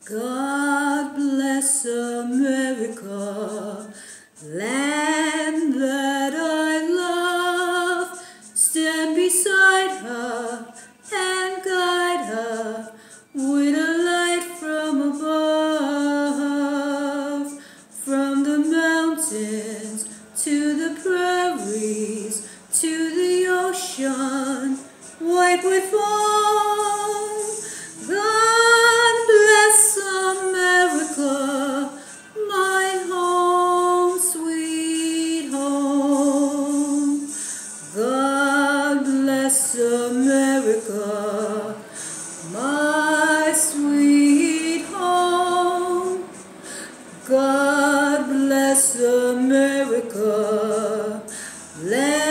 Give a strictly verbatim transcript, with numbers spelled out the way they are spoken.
God bless America, land that I love. Stand beside her and guide her with a light from above. From the mountains to the prairies to the ocean, white with foam. God bless America, my home, sweet home. God bless America, my sweet home. God bless America, land